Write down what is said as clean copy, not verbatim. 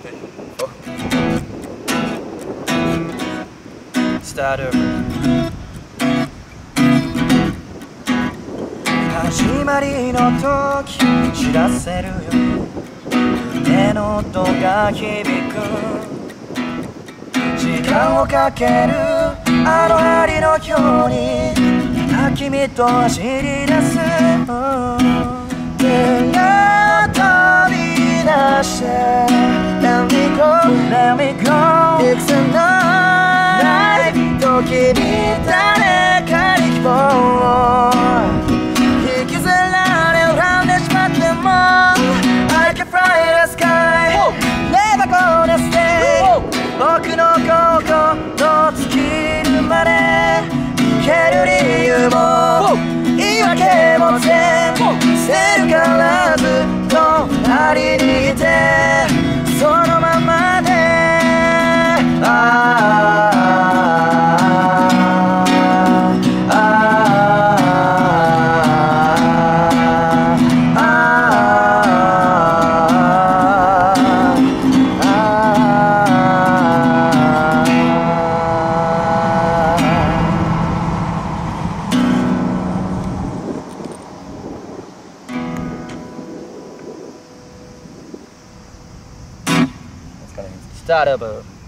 スタート。始まりの時知らせるよ、胸の音が響く。時間をかけるあの針のように君と走り出す。手が飛び出して Let me go, let me go It's a night 時に誰かに希望を引きずられ恨んでしまっても I can fly the sky Never gonna stay 僕の心尽きるまで生ける理由も言い訳も全部せるからずっと隣にいてそのままでスタート。